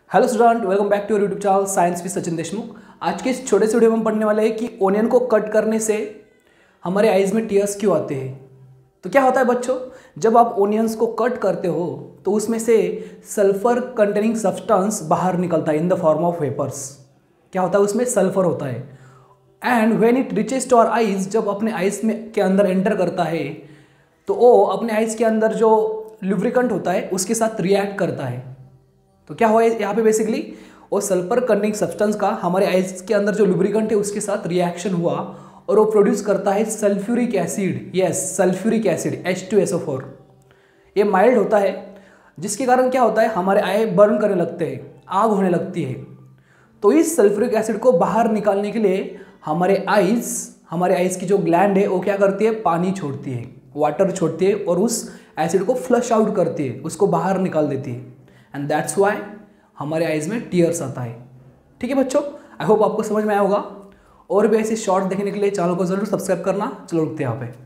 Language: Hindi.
Hello student, welcome back to your YouTube channel science with Sachin Deshmukh. आज के इस छोटे से वीडियो में हम पढ़ने वाले हैं कि ओनियन को कट करने से हमारे आईज में टीयर्स क्यों आते हैं। तो क्या होता है बच्चों, जब आप ओनियंस को कट करते हो तो उसमें से सल्फर कंटेनिंग सब्सटेंस बाहर निकलता है in the form of vapours. क्या होता है, उसमें सल्फर होता है। And when it reaches to our eyes, जब अपने आइज में के अंदर एंटर करता है तो वो अपने आइज के अंदर जो लुब्रिकेंट होता है उसके साथ रिएक्ट करता है। तो क्या हुआ यहाँ पे बेसिकली वो सल्फर कंटेनिंग सब्सटेंस का हमारे आइज के अंदर जो लुब्रिकेंट है उसके साथ रिएक्शन हुआ और वो प्रोड्यूस करता है sulphuric acid. Yes, sulphuric acid H2SO4। ये माइल्ड होता है, जिसके कारण क्या होता है हमारे आई बर्न करने लगते हैं, आग होने लगती है। तो इस सल्फ्यूरिक एसिड को बाहर निकालने के लिए हमारे आइज की जो ग्लैंड है वो क्या करती है, पानी छोड़ती है, वाटर छोड़ती है और उस एसिड को फ्लश आउट करती है, उसको बाहर निकाल देती है। एंड दैट्स वाई हमारे आइज में टीयर्स आता है। ठीक है बच्चों, आई होप आपको समझ में आया होगा। और भी ऐसे शॉर्ट देखने के लिए चैनल को जरूर सब्सक्राइब करना। चलो रुकते हैं यहाँ पे।